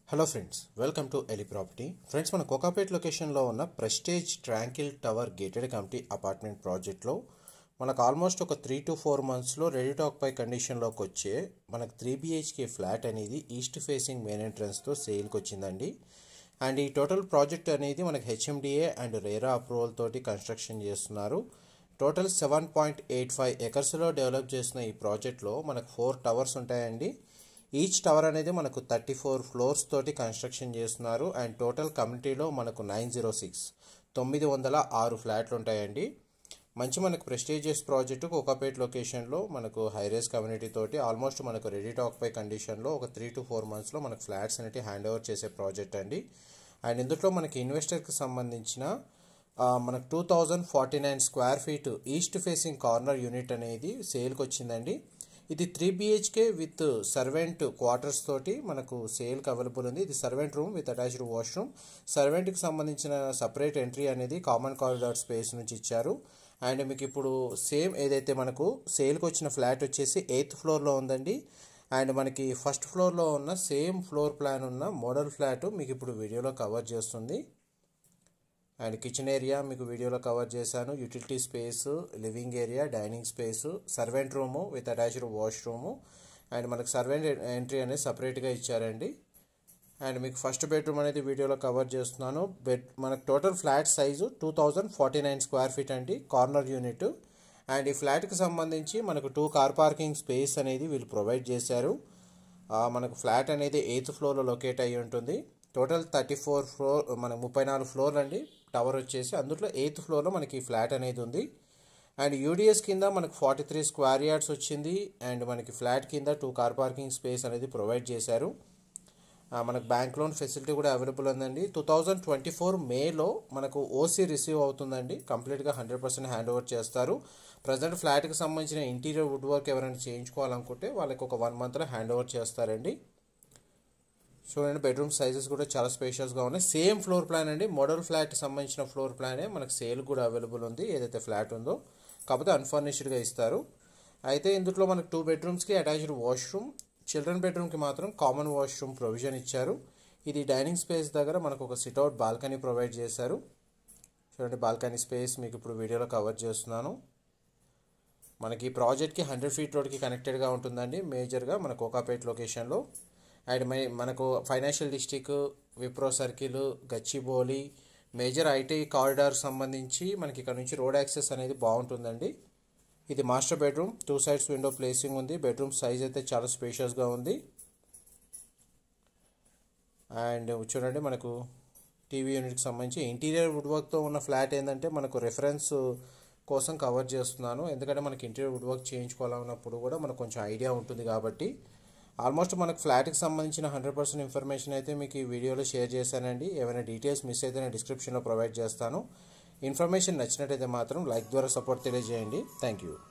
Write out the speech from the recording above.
Hello friends, welcome to Eli property. Friends, మన కోకాపేట్ లొకేషన్లో ఉన్న Prestige Tranquil tower gated community apartment ప్రాజెక్ట్లో మనకు ఆల్మోస్ట్ ఒక 3 to 4 మంత్స్లో రెడీ టు ఆక్యుపై కండిషన్లోకి వచ్చే మనకు 3 BHK ఫ్లాట్ అనేది ఈస్ట్ ఫేసింగ్ మెయిన్ ఎంట్రన్స్తో సేల్కి వచ్చిందండి. అండ్ ఈ టోటల్ ప్రాజెక్ట్ అనేది మనకు HMDA అండ్ RERA అప్రూవల్ తోటి కన్స్ట్రక్షన్ చేస్తున్నారు. టోటల్ 7.85 ఎకర్స్లో డెవలప్ చేసిన ఈ ప్రాజెక్ట్లో మనకు 4 టవర్స్ ఉంటాయండి. ఈచ్ టవర్ అనేది మనకు 34 ఫ్లోర్స్ తోటి కన్స్ట్రక్షన్ చేస్తున్నారు. అండ్ టోటల్ కమ్యూనిటీలో మనకు 906 ఫ్లాట్లు ఉంటాయండి. మంచి మనకు ప్రెస్టీజియస్ ప్రాజెక్టు కోకాపేట్ లొకేషన్లో మనకు హైరైజ్ కమ్యూనిటీ తోటి ఆల్మోస్ట్ మనకు రెడీ టు ఆక్యుపై కండిషన్లో ఒక 3 to 4 మంత్స్లో మనకు ఫ్లాట్స్ అనేవి హ్యాండ్ ఓవర్ చేసే ప్రాజెక్ట్ అండి. అండ్ ఇందులో మనకి ఇన్వెస్టర్కి సంబంధించిన మనకు 2049 square feet east facing corner unit అనేది సేల్కి వచ్చిందండి. ఇది 3 BHK విత్ సర్వెంట్ క్వార్టర్స్ తోటి మనకు సేల్కి అవైలబుల్ ఉంది. ఇది servant room with attached washroom. సర్వెంట్కి సంబంధించిన సపరేట్ ఎంట్రీ అనేది కామన్ కారిడార్ స్పేస్ నుంచి ఇచ్చారు. అండ్ మీకు ఇప్పుడు సేమ్ ఏదైతే మనకు సేల్కి వచ్చిన ఫ్లాట్ వచ్చేసి 8th ఫ్లోర్లో ఉందండి. అండ్ మనకి ఫస్ట్ ఫ్లోర్లో ఉన్న సేమ్ ఫ్లోర్ ప్లాన్ ఉన్న మోడల్ ఫ్లాట్ మీకు ఇప్పుడు వీడియోలో కవర్ చేస్తుంది. అండ్ కిచెన్ ఏరియా మీకు వీడియోలో కవర్ చేశాను. Utility space, living area, dining space, servant room with attached washroom. And మనకు సర్వెంట్ ఎంట్రీ అనేది సపరేట్గా ఇచ్చారండి. అండ్ మీకు ఫస్ట్ బెడ్రూమ్ అనేది వీడియోలో కవర్ చేస్తున్నాను. మనకు total flat size 2049 square feet అండి, కార్నర్ యూనిట్. అండ్ ఈ ఫ్లాట్కి సంబంధించి మనకు 2 కార్ పార్కింగ్ స్పేస్ అనేది వీళ్ళు ప్రొవైడ్ చేశారు. మనకు ఫ్లాట్ అనేది 8th ఫ్లోర్లో లొకేట్ అయ్యి ఉంటుంది. టోటల్ 34 ఫ్లోర్, మనకు 34 ఫ్లోర్లు అండి టవర్ వచ్చేసి. అందులో 8th ఫ్లోర్లో మనకి ఈ ఫ్లాట్ అనేది ఉంది. అండ్ UDS కింద మనకు 43 స్క్వేర్ యార్డ్స్ వచ్చింది. అండ్ మనకి ఫ్లాట్ కింద 2 కార్ పార్కింగ్ స్పేస్ అనేది ప్రొవైడ్ చేశారు. మనకు బ్యాంక్ లోన్ ఫెసిలిటీ కూడా అవైలబుల్ ఉందండి. 2024 మేలో మనకు OC రిసీవ్ అవుతుందండి. కంప్లీట్గా 100% హ్యాండ్ ఓవర్ చేస్తారు. ప్రజెంట్ ఫ్లాట్కి సంబంధించిన ఇంటీరియర్ వుడ్ వర్క్ ఎవరైనా చేయించుకోవాలనుకుంటే వాళ్ళకి ఒక 1 monthలో హ్యాండ్ ఓవర్ చేస్తారండి. చూడండి, బెడ్రూమ్ సైజెస్ కూడా చాలా స్పేషియస్గా ఉన్నాయి. సేమ్ ఫ్లోర్ ప్లాన్ అండి, మోడల్ ఫ్లాట్కి సంబంధించిన ఫ్లోర్ ప్లానే మనకు సేల్ కూడా అవైలబుల్ ఉంది. ఏదైతే ఫ్లాట్ ఉందో కాకపోతే అన్ఫర్నిష్డ్గా ఇస్తారు. అయితే ఇందులో మనకు 2 బెడ్రూమ్స్కి అటాచ్డ్ వాష్రూమ్, చిల్డ్రన్ బెడ్రూమ్కి మాత్రం కామన్ వాష్రూమ్ ప్రొవిజన్ ఇచ్చారు. ఇది డైనింగ్ స్పేస్ దగ్గర మనకు ఒక సిట్అవుట్ బాల్కనీ ప్రొవైడ్ చేశారు. చూడండి, బాల్కనీ స్పేస్ మీకు ఇప్పుడు వీడియోలో కవర్ చేస్తున్నాను. మనకి ఈ ప్రాజెక్ట్కి 100 feet రోడ్కి కనెక్టెడ్గా ఉంటుందండి, మేజర్గా మన కోకాపేట్ లొకేషన్లో. అండ్ మనకు financial district, Wipro circle, Gachibowli, major IT corridor సంబంధించి మనకి ఇక్కడ నుంచి రోడ్ యాక్సెస్ అనేది బాగుంటుందండి. ఇది master bedroom, 2 sides window placing ఉంది. బెడ్రూమ్ సైజ్ అయితే చాలా స్పేషియస్గా ఉంది. అండ్ చూడండి, మనకు టీవీ యూనిట్కి సంబంధించి ఇంటీరియర్ వుడ్ వర్క్తో ఉన్న ఫ్లాట్ ఏంటంటే మనకు రెఫరెన్స్ కోసం కవర్ చేస్తున్నాను. ఎందుకంటే మనకి ఇంటీరియర్ వుడ్ వర్క్ చేయించుకోవాలన్నప్పుడు కూడా మనకు కొంచెం ఐడియా ఉంటుంది కాబట్టి. ఆల్మోస్ట్ మనకు ఫ్లాట్కి సంబంధించిన 100% ఇన్ఫర్మేషన్ అయితే మీకు ఈ వీడియోలో షేర్ చేశానండి. ఏమైనా డీటెయిల్స్ మిస్ అయితే నేను డిస్క్రిప్షన్లో ప్రొవైడ్ చేస్తాను. ఇన్ఫర్మేషన్ నచ్చినట్టయితే మాత్రం లైక్ ద్వారా సపోర్ట్ తెలియజేయండి. Thank you.